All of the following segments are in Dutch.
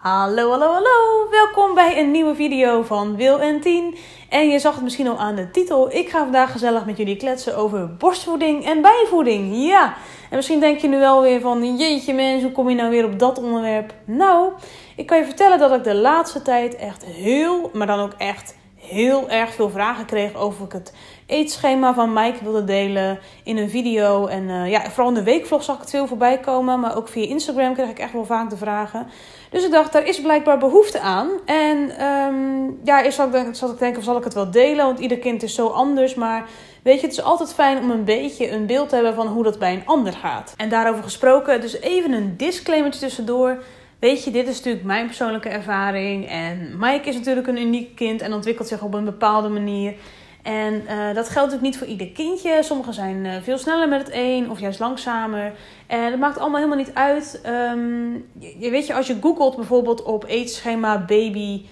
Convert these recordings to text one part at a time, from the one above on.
Hallo, hallo, hallo! Welkom bij een nieuwe video van Wil en Tien. En je zag het misschien al aan de titel. Ik ga vandaag gezellig met jullie kletsen over borstvoeding en bijvoeding. Ja, en misschien denk je nu wel weer van, jeetje mens, hoe kom je nou weer op dat onderwerp? Nou, ik kan je vertellen dat ik de laatste tijd echt maar dan ook echt heel erg veel vragen kreeg over ik het eetschema van Mike wilde delen in een video. En vooral in de weekvlog zag ik het veel voorbij komen. Maar ook via Instagram kreeg ik echt wel vaak de vragen. Dus ik dacht, daar is blijkbaar behoefte aan. En eerst zat ik denken, zal ik het wel delen? Want ieder kind is zo anders. Maar weet je, het is altijd fijn om een beetje een beeld te hebben van hoe dat bij een ander gaat. En daarover gesproken, dus even een disclaimer tussendoor. Weet je, dit is natuurlijk mijn persoonlijke ervaring. En Mike is natuurlijk een uniek kind en ontwikkelt zich op een bepaalde manier. En dat geldt natuurlijk niet voor ieder kindje. Sommigen zijn veel sneller met het een of juist langzamer. En dat maakt allemaal helemaal niet uit. Weet je, als je googelt bijvoorbeeld op eetschema baby,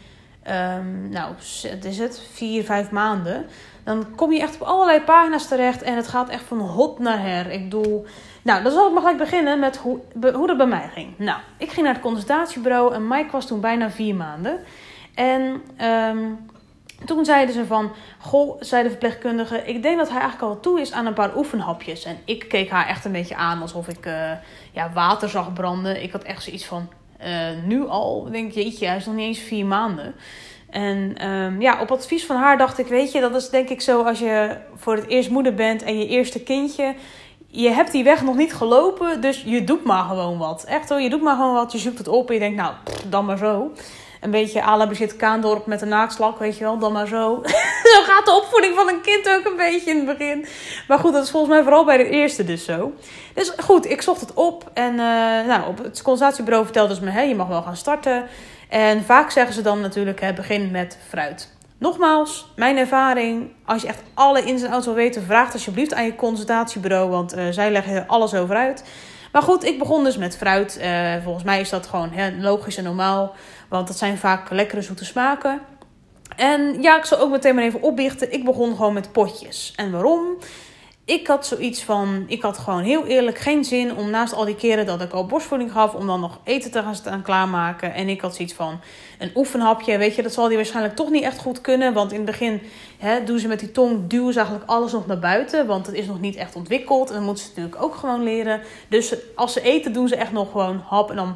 wat is het, 4-5 maanden. Dan kom je echt op allerlei pagina's terecht en het gaat echt van hot naar her. Ik bedoel, dan zal ik maar gelijk beginnen met hoe dat bij mij ging. Nou, ik ging naar het consultatiebureau en Mike was toen bijna 4 maanden. En toen zeiden ze van, zei de verpleegkundige, ik denk dat hij eigenlijk al toe is aan een paar oefenhapjes. En ik keek haar echt een beetje aan alsof ik water zag branden. Ik had echt zoiets van, nu al, denk ik, jeetje, hij is nog niet eens 4 maanden. En op advies van haar dacht ik, weet je, dat is denk ik zo als je voor het eerst moeder bent en je eerste kindje. Je hebt die weg nog niet gelopen, dus je doet maar gewoon wat. Echt hoor, je doet maar gewoon wat, je zoekt het op en je denkt, dan maar zo. Een beetje à la Brigitte Kaandorp met een naaktslak, weet je wel, dan maar zo. Zo gaat de opvoeding van een kind ook een beetje in het begin. Maar goed, dat is volgens mij vooral bij de eerste dus zo. Dus goed, ik zocht het op en op het consultatiebureau vertelden ze me, je mag wel gaan starten. En vaak zeggen ze dan natuurlijk, begin met fruit. Nogmaals, mijn ervaring, als je echt alle ins en outs wil weten, vraag alsjeblieft aan je consultatiebureau, want zij leggen er alles over uit. Maar goed, ik begon dus met fruit. Volgens mij is dat gewoon logisch en normaal, want dat zijn vaak lekkere zoete smaken. En ja, ik zal ook meteen maar even opbiechten. Ik begon gewoon met potjes. En waarom? Ik had zoiets van, ik had gewoon heel eerlijk geen zin om naast al die keren dat ik al borstvoeding gaf, om dan nog eten te gaan staan klaarmaken. En ik had zoiets van, een oefenhapje, weet je, dat zal die waarschijnlijk toch niet echt goed kunnen. Want in het begin doen ze met die tong, duwen ze eigenlijk alles nog naar buiten. Want het is nog niet echt ontwikkeld. En dan moeten ze natuurlijk ook gewoon leren. Dus als ze eten, doen ze echt nog gewoon hap en dan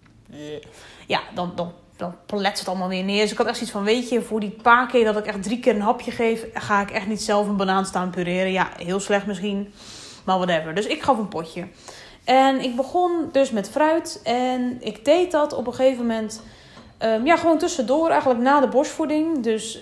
dan plet het allemaal weer neer. Dus ik had echt zoiets van, weet je, voor die paar keer dat ik echt 3 keer een hapje geef, ga ik echt niet zelf een banaan staan pureren. Ja, heel slecht misschien, maar whatever. Dus ik gaf een potje. En ik begon dus met fruit. En ik deed dat op een gegeven moment, gewoon tussendoor, eigenlijk na de borstvoeding. Dus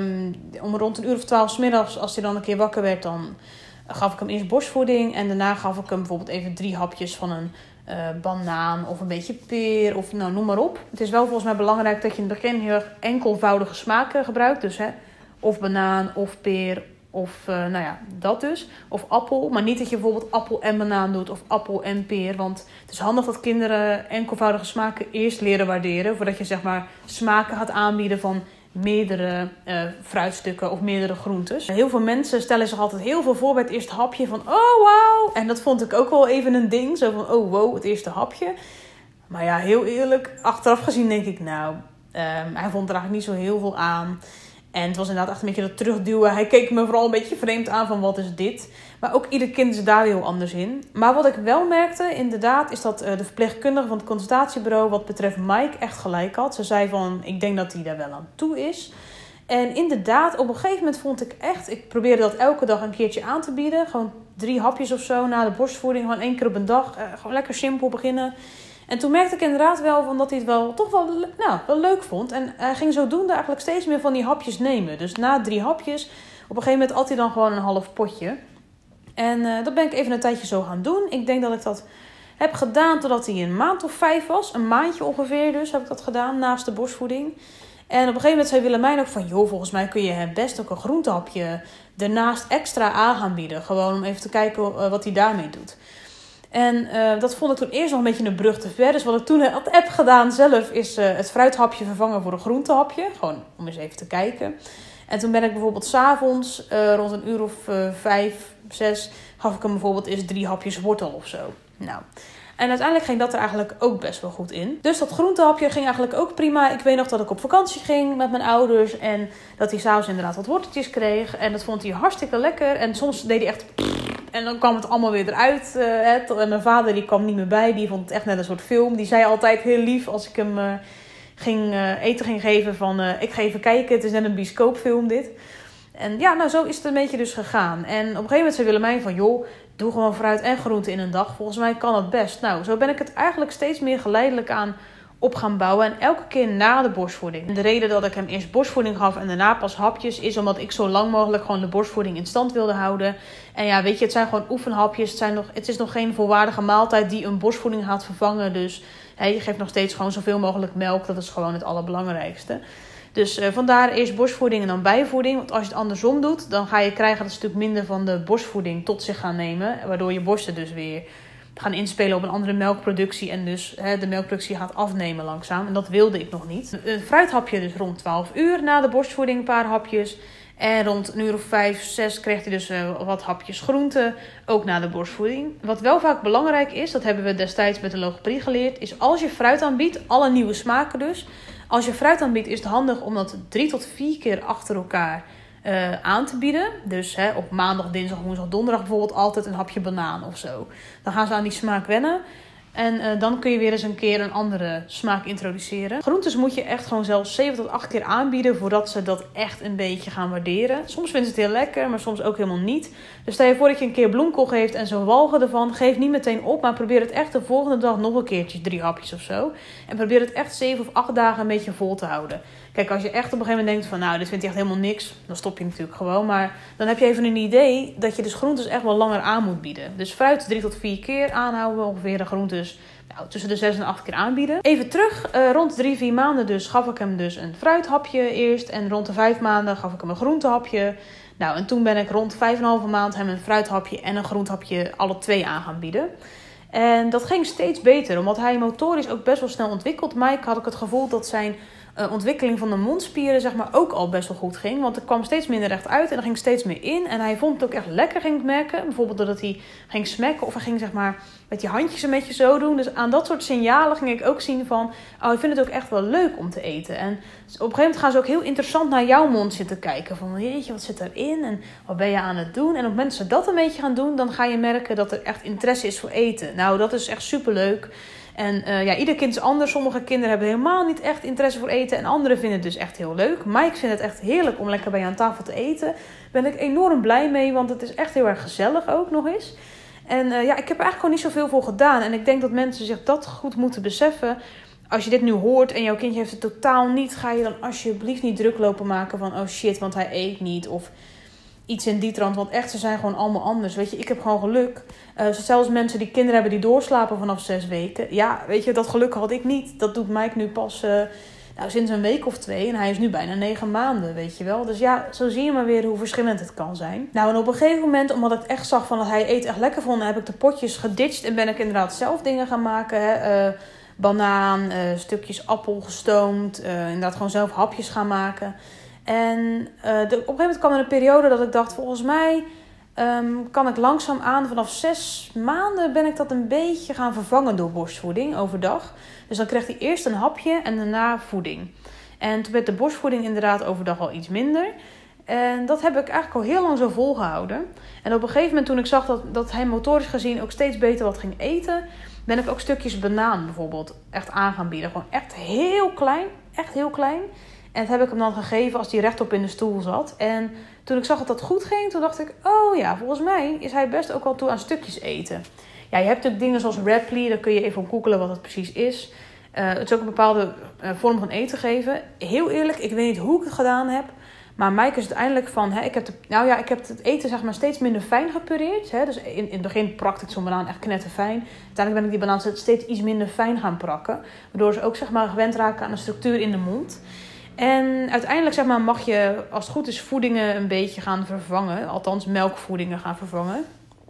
om rond 1 uur of 12 's middags, als hij dan een keer wakker werd, dan gaf ik hem eerst borstvoeding. En daarna gaf ik hem bijvoorbeeld even 3 hapjes van een banaan of een beetje peer of noem maar op. Het is wel volgens mij belangrijk dat je in het begin heel erg enkelvoudige smaken gebruikt. Dus of banaan of peer of dat dus. Of appel. Maar niet dat je bijvoorbeeld appel en banaan doet of appel en peer. Want het is handig dat kinderen enkelvoudige smaken eerst leren waarderen. Voordat je zeg maar smaken gaat aanbieden van meerdere fruitstukken of meerdere groentes. Heel veel mensen stellen zich altijd heel veel voor bij het eerste hapje van, oh wauw. En dat vond ik ook wel even een ding. Zo van, oh wow, het eerste hapje. Maar ja, heel eerlijk, achteraf gezien denk ik, hij vond er eigenlijk niet zo heel veel aan. En het was inderdaad echt een beetje dat terugduwen. Hij keek me vooral een beetje vreemd aan van, wat is dit? Maar ook ieder kind is daar heel anders in. Maar wat ik wel merkte, inderdaad, is dat de verpleegkundige van het consultatiebureau wat betreft Mike echt gelijk had. Ze zei van, ik denk dat hij daar wel aan toe is. En inderdaad, op een gegeven moment vond ik echt, ik probeerde dat elke dag een keertje aan te bieden. Gewoon 3 hapjes of zo na de borstvoeding, gewoon 1 keer op een dag. Gewoon lekker simpel beginnen. En toen merkte ik inderdaad wel van dat hij het wel leuk vond. En hij ging zodoende eigenlijk steeds meer van die hapjes nemen. Dus na 3 hapjes, op een gegeven moment at hij dan gewoon een half potje. En dat ben ik even een tijdje zo gaan doen. Ik denk dat ik dat heb gedaan totdat hij een maand of 5 was. Een maandje ongeveer dus heb ik dat gedaan naast de borstvoeding. En op een gegeven moment zei Willemijn ook van, joh, volgens mij kun je hem best ook een groentehapje ernaast extra aan gaan bieden. Gewoon om even te kijken wat hij daarmee doet. En dat vond ik toen eerst nog een beetje een brug te ver. Dus wat ik toen heb gedaan zelf is het fruithapje vervangen voor een groentehapje. Gewoon om eens even te kijken. En toen ben ik bijvoorbeeld 's avonds rond 1 uur of 5, 6... gaf ik hem bijvoorbeeld eens 3 hapjes wortel of zo. Nou, En uiteindelijk ging dat er eigenlijk ook best wel goed in. Dus dat groentehapje ging eigenlijk ook prima. Ik weet nog dat ik op vakantie ging met mijn ouders. En dat hij s'avonds inderdaad wat worteltjes kreeg. En dat vond hij hartstikke lekker. En soms deed hij echt... En dan kwam het allemaal weer eruit. En mijn vader die kwam niet meer bij. Die vond het echt net een soort film. Die zei altijd heel lief als ik hem eten ging geven van... ik ga even kijken, het is net een bioscoopfilm dit. En ja, nou zo is het een beetje dus gegaan. En op een gegeven moment zei Willemijn van... joh, doe gewoon fruit en groente in een dag. Volgens mij kan dat best. Nou, zo ben ik het eigenlijk steeds meer geleidelijk aan op gaan bouwen. En elke keer na de borstvoeding. En de reden dat ik hem eerst borstvoeding gaf en daarna pas hapjes... is omdat ik zo lang mogelijk gewoon de borstvoeding in stand wilde houden. En ja, weet je, het zijn gewoon oefenhapjes. Het is nog geen volwaardige maaltijd die een borstvoeding gaat vervangen. Dus je geeft nog steeds gewoon zoveel mogelijk melk. Dat is gewoon het allerbelangrijkste. Dus vandaar eerst borstvoeding en dan bijvoeding. Want als je het andersom doet, dan ga je krijgen dat ze natuurlijk minder van de borstvoeding tot zich gaan nemen. Waardoor je borsten dus weer gaan inspelen op een andere melkproductie. En dus de melkproductie gaat afnemen langzaam. En dat wilde ik nog niet. Een fruithapje dus rond 12 uur na de borstvoeding, een paar hapjes. En rond een uur of 5, 6 kreeg hij dus wat hapjes groente, ook na de borstvoeding. Wat wel vaak belangrijk is, dat hebben we destijds met de logopedie geleerd, is als je fruit aanbiedt, alle nieuwe smaken dus. Als je fruit aanbiedt is het handig om dat 3 tot 4 keer achter elkaar aan te bieden. Dus op maandag, dinsdag, woensdag, donderdag bijvoorbeeld altijd een hapje banaan of zo. Dan gaan ze aan die smaak wennen. En dan kun je weer eens een keer een andere smaak introduceren. Groentes moet je echt gewoon zelfs 7 tot 8 keer aanbieden voordat ze dat echt een beetje gaan waarderen. Soms vinden ze het heel lekker, maar soms ook helemaal niet. Dus stel je voor dat je een keer bloemkool geeft en ze walgen ervan. Geef niet meteen op, maar probeer het echt de volgende dag nog een keertje 3 hapjes of zo. En probeer het echt 7 of 8 dagen een beetje vol te houden. Kijk, als je echt op een gegeven moment denkt van nou, dit vindt hij echt helemaal niks. Dan stop je natuurlijk gewoon. Maar dan heb je even een idee dat je dus groentes echt wel langer aan moet bieden. Dus fruit 3 tot 4 keer aanhouden ongeveer. De groentes tussen de 6 en 8 keer aanbieden. Even terug, rond 3-4 maanden dus gaf ik hem dus een fruithapje eerst. En rond de 5 maanden gaf ik hem een groentehapje. Nou, en toen ben ik rond 5,5 maand hem een fruithapje en een groentehapje alle 2 aan gaan bieden. En dat ging steeds beter, omdat hij motorisch ook best wel snel ontwikkeld. Mike had ik het gevoel dat zijn ontwikkeling van de mondspieren zeg maar ook al best wel goed ging. Want er kwam steeds minder recht uit en er ging steeds meer in. En hij vond het ook echt lekker, ging ik merken. Bijvoorbeeld doordat hij ging smacken of hij ging zeg maar met die handjes een beetje zo doen. Dus aan dat soort signalen ging ik ook zien van... oh, ik vind het ook echt wel leuk om te eten. En op een gegeven moment gaan ze ook heel interessant naar jouw mond zitten kijken. Van jeetje, wat zit erin en wat ben je aan het doen? En op het moment dat ze dat een beetje gaan doen, dan ga je merken dat er echt interesse is voor eten. Nou, dat is echt superleuk. En ieder kind is anders. Sommige kinderen hebben helemaal niet echt interesse voor eten. En anderen vinden het dus echt heel leuk. Mike vindt het echt heerlijk om lekker bij je aan tafel te eten. Daar ben ik enorm blij mee. Want het is echt heel erg gezellig ook nog eens. En ik heb er eigenlijk gewoon niet zoveel voor gedaan. En ik denk dat mensen zich dat goed moeten beseffen. Als je dit nu hoort en jouw kindje heeft het totaal niet, ga je dan alsjeblieft niet druk lopen maken van oh shit, want hij eet niet. Of iets in die trant, want echt, ze zijn gewoon allemaal anders. Weet je, ik heb gewoon geluk. Zelfs mensen die kinderen hebben die doorslapen vanaf 6 weken. Ja, weet je, dat geluk had ik niet. Dat doet Mike nu pas sinds een week of 2. En hij is nu bijna 9 maanden, weet je wel. Dus ja, zo zie je maar weer hoe verschillend het kan zijn. Nou, en op een gegeven moment, omdat ik echt zag van dat hij eten echt lekker vond, heb ik de potjes geditcht en ben ik inderdaad zelf dingen gaan maken. Banaan, stukjes appel gestoomd. Inderdaad gewoon zelf hapjes gaan maken. En op een gegeven moment kwam er een periode dat ik dacht, volgens mij kan ik langzaam aan, vanaf 6 maanden ben ik dat een beetje gaan vervangen door borstvoeding overdag. Dus dan kreeg hij eerst een hapje en daarna voeding. En toen werd de borstvoeding inderdaad overdag al iets minder. En dat heb ik eigenlijk al heel lang zo volgehouden. En op een gegeven moment toen ik zag dat hij motorisch gezien ook steeds beter wat ging eten, ben ik ook stukjes banaan bijvoorbeeld echt aan gaan bieden. Gewoon echt heel klein, echt heel klein. En dat heb ik hem dan gegeven als hij rechtop in de stoel zat. En toen ik zag dat dat goed ging, toen dacht ik, oh ja, volgens mij is hij best ook wel toe aan stukjes eten. Ja, je hebt natuurlijk dingen zoals Rapley, daar kun je even op googlen wat het precies is. Het is ook een bepaalde vorm van eten geven. Heel eerlijk, ik weet niet hoe ik het gedaan heb. Maar Mike is uiteindelijk van, ik heb het eten zeg maar steeds minder fijn gepureerd. Dus in het begin prakte ik zo'n banaan echt knetterfijn. Uiteindelijk ben ik die banaan steeds iets minder fijn gaan prakken. Waardoor ze ook zeg maar gewend raken aan de structuur in de mond. En uiteindelijk zeg maar, mag je, als het goed is, voedingen een beetje gaan vervangen. Althans, melkvoedingen gaan vervangen.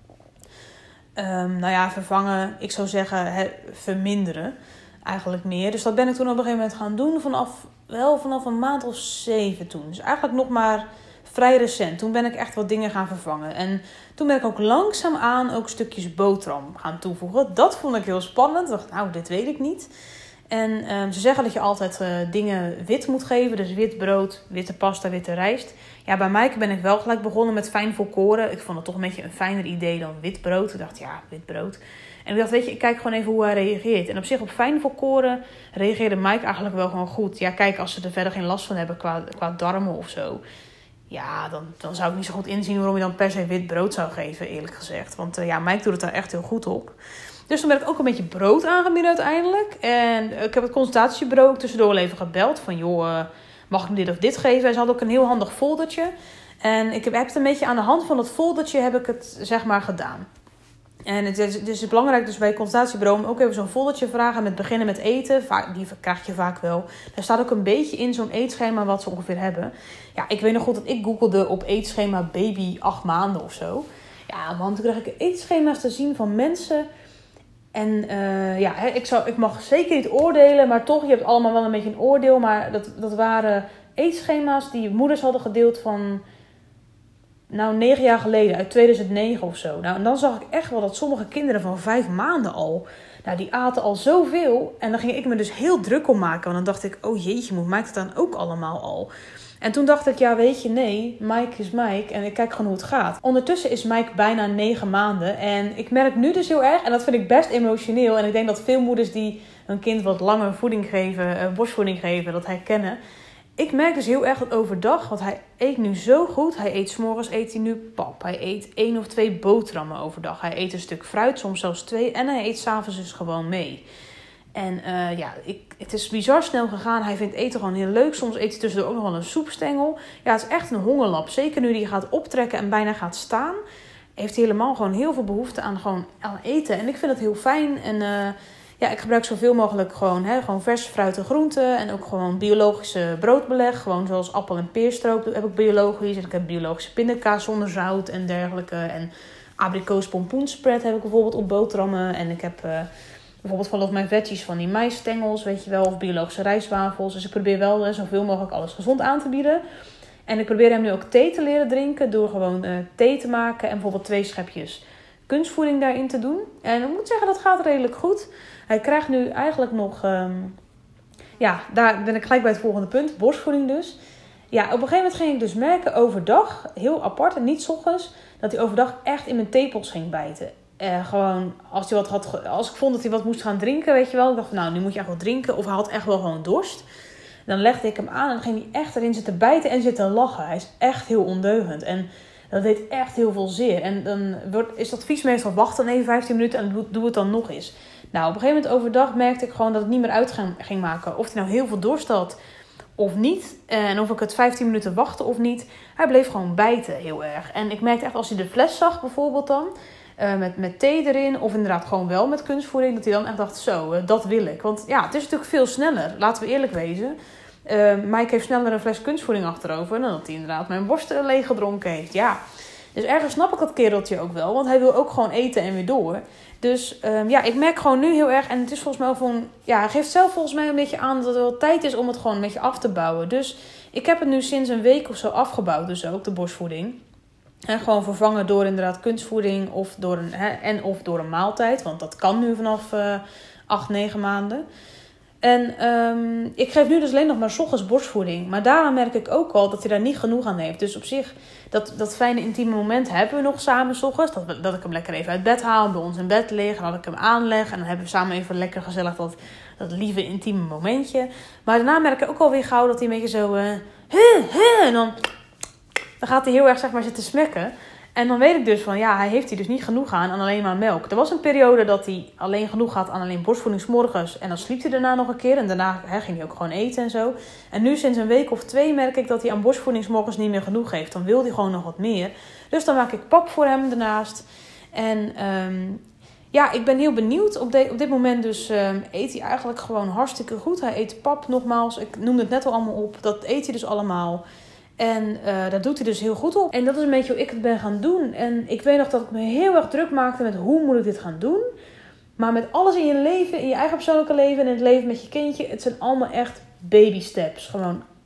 Vervangen, ik zou zeggen verminderen. Eigenlijk meer. Dus dat ben ik toen op een gegeven moment gaan doen vanaf een maand of 7 toen. Dus eigenlijk nog maar vrij recent. Toen ben ik echt wat dingen gaan vervangen. En toen ben ik ook langzaamaan ook stukjes boterham gaan toevoegen. Dat vond ik heel spannend. Ik dacht, nou, dit weet ik niet. En ze zeggen dat je altijd dingen wit moet geven. Dus wit brood, witte pasta, witte rijst. Ja, bij Maaike ben ik wel gelijk begonnen met fijn volkoren. Ik vond het toch een beetje een fijner idee dan wit brood. Ik dacht, ja, wit brood. En ik dacht, weet je, ik kijk gewoon even hoe hij reageert. En op zich op fijn volkoren reageerde Maaike eigenlijk wel gewoon goed. Ja, kijk, als ze er verder geen last van hebben qua darmen of zo. Ja, dan zou ik niet zo goed inzien waarom je dan per se wit brood zou geven, eerlijk gezegd. Want Maaike doet het daar echt heel goed op. Dus toen werd ik ook een beetje brood aangeboden uiteindelijk. En ik heb het consultatiebureau tussendoor wel even gebeld. Van joh, mag ik hem dit of dit geven? En ze hadden ook een heel handig foldertje. En ik heb het een beetje aan de hand van dat foldertje heb ik het zeg maar gedaan. En het is belangrijk dus bij het consultatiebureau om ook even zo'n foldertje vragen met beginnen met eten. Die krijg je vaak wel. Daar staat ook een beetje in zo'n eetschema wat ze ongeveer hebben. Ja, ik weet nog goed dat ik googelde op eetschema baby 8 maanden of zo. Ja man, toen kreeg ik eetschema's te zien van mensen. En ik mag zeker niet oordelen, maar toch, je hebt allemaal wel een beetje een oordeel. Maar dat waren eetschema's die moeders hadden gedeeld van 9 jaar geleden, uit 2009 of zo. Nou, en dan zag ik echt wel dat sommige kinderen van 5 maanden al, die aten al zoveel. En dan ging ik me dus heel druk om maken. Want dan dacht ik, oh jeetje, moet Maaike het dan ook allemaal al? En toen dacht ik, ja weet je, nee, Maaike is Maaike en ik kijk gewoon hoe het gaat. Ondertussen is Maaike bijna 9 maanden en ik merk nu dus heel erg, en dat vind ik best emotioneel. En ik denk dat veel moeders die hun kind wat langer voeding geven, borstvoeding geven, dat herkennen. Ik merk dus heel erg dat overdag, want hij eet nu zo goed. Hij eet 's morgens eet hij nu pap. Hij eet 1 of 2 boterhammen overdag. Hij eet een stuk fruit, soms zelfs 2. En hij eet 's avonds dus gewoon mee. En het is bizar snel gegaan. Hij vindt eten gewoon heel leuk. Soms eet hij tussendoor ook nog wel een soepstengel. Ja, het is echt een hongerlap. Zeker nu hij gaat optrekken en bijna gaat staan. Heeft hij helemaal gewoon heel veel behoefte aan eten. En ik vind het heel fijn. En ik gebruik zoveel mogelijk gewoon vers fruit en groenten. En ook gewoon biologische broodbeleg. Gewoon zoals appel- en peerstroop heb ik biologisch. En ik heb biologische pindakaas zonder zout en dergelijke. En abrikoos pompoenspread heb ik bijvoorbeeld op boterhammen. En ik heb bijvoorbeeld van mijn veggies van die maïsstengels, weet je wel. Of biologische rijstwafels. Dus ik probeer wel zoveel mogelijk alles gezond aan te bieden. En ik probeer hem nu ook thee te leren drinken. Door gewoon thee te maken. En bijvoorbeeld 2 schepjes kunstvoeding daarin te doen. En ik moet zeggen, dat gaat redelijk goed. Hij krijgt nu eigenlijk nog... daar ben ik gelijk bij het volgende punt. Borstvoeding dus. Ja, op een gegeven moment ging ik dus merken overdag, heel apart en niet 's ochtends, dat hij overdag echt in mijn tepels ging bijten. Gewoon, als ik vond dat hij wat moest gaan drinken, weet je wel. Ik dacht van, nou, nu moet je echt wat drinken. Of hij had echt wel gewoon dorst. Dan legde ik hem aan en dan ging hij echt erin zitten bijten en zitten lachen. Hij is echt heel ondeugend. En dat deed echt heel veel zeer. En dan is dat vies meestal wacht dan even 15 minuten en doe het dan nog eens. Nou, op een gegeven moment overdag merkte ik gewoon dat het niet meer uit ging maken. Of hij nou heel veel dorst had of niet. En of ik het 15 minuten wachtte of niet. Hij bleef gewoon bijten heel erg. En ik merkte echt als hij de fles zag bijvoorbeeld dan. Met thee erin. Of inderdaad gewoon wel met kunstvoeding. Dat hij dan echt dacht, zo, dat wil ik. Want ja, het is natuurlijk veel sneller. Laten we eerlijk wezen. Maaike heeft sneller een fles kunstvoeding achterover. Dan dat hij inderdaad mijn borst leeg gedronken heeft. Ja. Dus ergens snap ik dat kereltje ook wel. Want hij wil ook gewoon eten en weer door. Dus ik merk gewoon nu heel erg. En het is volgens mij van... Ja, hij geeft zelf volgens mij een beetje aan dat het wel tijd is om het gewoon een beetje af te bouwen. Dus ik heb het nu sinds een week of zo afgebouwd. Dus ook de borstvoeding. En gewoon vervangen door inderdaad kunstvoeding of door een maaltijd. Want dat kan nu vanaf 8, 9 maanden. En ik geef nu dus alleen nog maar 's ochtends borstvoeding. Maar daaraan merk ik ook al dat hij daar niet genoeg aan heeft. Dus op zich, dat fijne intieme moment hebben we nog samen 's ochtends. Dat ik hem lekker even uit bed haal, bij ons in bed lig. En dat ik hem aanleg. En dan hebben we samen even lekker gezellig dat lieve intieme momentje. Maar daarna merk ik ook alweer gauw dat hij een beetje zo... en dan gaat hij heel erg zeg maar zitten smekken. En dan weet ik dus van, ja, hij heeft hier dus niet genoeg aan alleen maar melk. Er was een periode dat hij alleen genoeg had aan alleen borstvoeding 's morgens. En dan sliep hij daarna nog een keer. En daarna ging hij ook gewoon eten en zo. En nu sinds een week of 2 merk ik dat hij aan borstvoeding 's morgens niet meer genoeg heeft. Dan wil hij gewoon nog wat meer. Dus dan maak ik pap voor hem daarnaast. En ik ben heel benieuwd. Op dit moment dus eet hij eigenlijk gewoon hartstikke goed. Hij eet pap nogmaals. Ik noemde het net al allemaal op. Dat eet hij dus allemaal. En daar doet hij dus heel goed op. En dat is een beetje hoe ik het ben gaan doen. En ik weet nog dat ik me heel erg druk maakte met hoe moet ik dit gaan doen. Maar met alles in je leven, in je eigen persoonlijke leven en in het leven met je kindje. Het zijn allemaal echt baby steps. Gewoon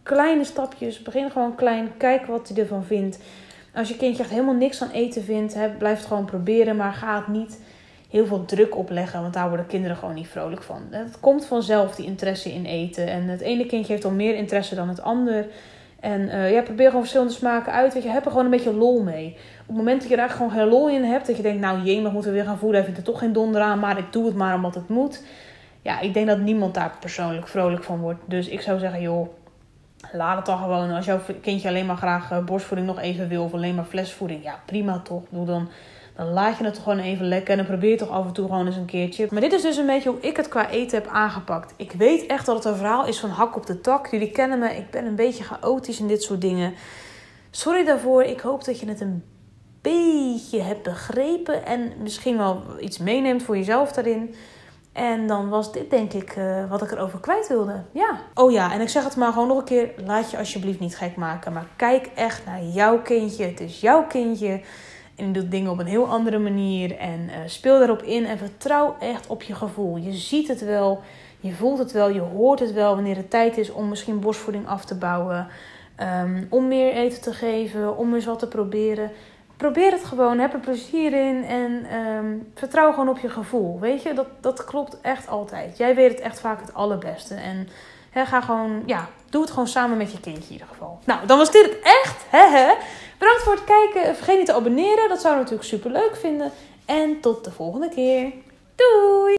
kleine stapjes. Begin gewoon klein. Kijk wat hij ervan vindt. Als je kindje echt helemaal niks aan eten vindt, blijf het gewoon proberen. Maar ga het niet heel veel druk opleggen, want daar worden kinderen gewoon niet vrolijk van. Het komt vanzelf, die interesse in eten. En het ene kindje heeft al meer interesse dan het ander. En probeer gewoon verschillende smaken uit. Weet je, heb er gewoon een beetje lol mee. Op het moment dat je daar gewoon geen lol in hebt, dat je denkt, nou jee, moeten we weer gaan voeden. Hij vindt er toch geen donder aan, maar ik doe het maar omdat het moet. Ja, ik denk dat niemand daar persoonlijk vrolijk van wordt. Dus ik zou zeggen, joh, laat het dan gewoon. Als jouw kindje alleen maar graag borstvoeding nog even wil, of alleen maar flesvoeding, ja, prima toch. Doe dan laat je het gewoon even lekker. En dan probeer je toch af en toe gewoon eens een keertje. Maar dit is dus een beetje hoe ik het qua eten heb aangepakt. Ik weet echt dat het een verhaal is van hak op de tak. Jullie kennen me. Ik ben een beetje chaotisch in dit soort dingen. Sorry daarvoor. Ik hoop dat je het een beetje hebt begrepen. En misschien wel iets meeneemt voor jezelf daarin. En dan was dit denk ik wat ik erover kwijt wilde. Ja. Oh ja, en ik zeg het maar gewoon nog een keer. Laat je alsjeblieft niet gek maken. Maar kijk echt naar jouw kindje. Het is jouw kindje. En je doet dingen op een heel andere manier. En speel daarop in. En vertrouw echt op je gevoel. Je ziet het wel. Je voelt het wel. Je hoort het wel wanneer het tijd is om misschien borstvoeding af te bouwen. Om meer eten te geven. Om eens wat te proberen. Probeer het gewoon. Heb er plezier in. En vertrouw gewoon op je gevoel. Weet je, dat klopt echt altijd. Jij weet het echt vaak het allerbeste. En ga gewoon, doe het gewoon samen met je kindje in ieder geval. Nou, dan was dit het echt. Bedankt voor het kijken. Vergeet niet te abonneren. Dat zouden we natuurlijk super leuk vinden. En tot de volgende keer. Doei!